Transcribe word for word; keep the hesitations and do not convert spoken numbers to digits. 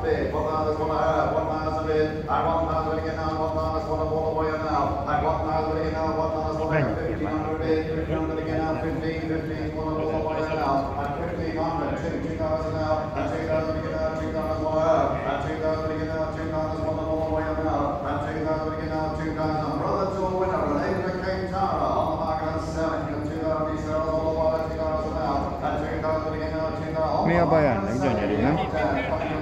bid, one thousand one half, one thousand bid, and one thousand again now, one thousand one all the way now, and one thousand again now, one thousand one half, fifteen hundred bid, fifteen hundred again now, fifteen, fifteen, one all the way now, and fifteen hundred, two, two thousand now, and two thousand again now, two thousand one half, and two thousand again now, two thousand one all the way now, and two thousand again now, two thousand. Brother to a winner, Renee McCain Tara on the market and selling, and two thousand sales all the way, two thousand now, and two thousand again now, two thousand. Maya ba yan? Nandiyan niya rin, ha?